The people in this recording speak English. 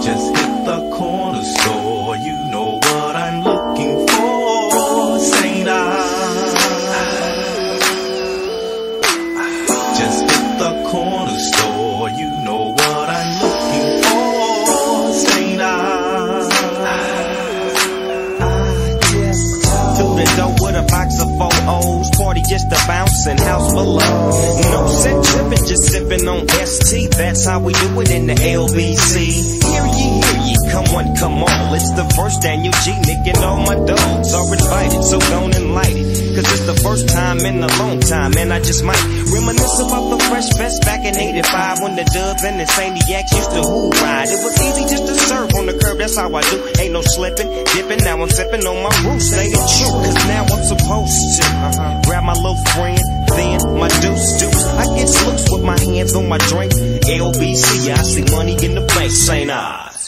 Just hit the corner store, you know what I'm looking for. St.Ides. Just hit the corner store, you know what I'm looking for. St.Ides. To the door with a box of 4 O's, party just a bouncing, house below. No set tripping, just sipping on ST. That's how we do it in the LBC. Hear ye, come on, come on. It's the first annual G, Nick and all my dogs are invited, so don't enlight it. Cause it's the first time in a long time, and I just might reminisce about the fresh vest back in 85 when the Dubs and the St.Ides used to who ride. It was easy just to serve on the curb, that's how I do. Ain't no slipping, dipping, now I'm sipping on my roots. Stay the truth, cause now I'm supposed to grab my little friend, then my deuce. I get loose with my hands on my drink. LBC, I see money in the bank, St.Ides.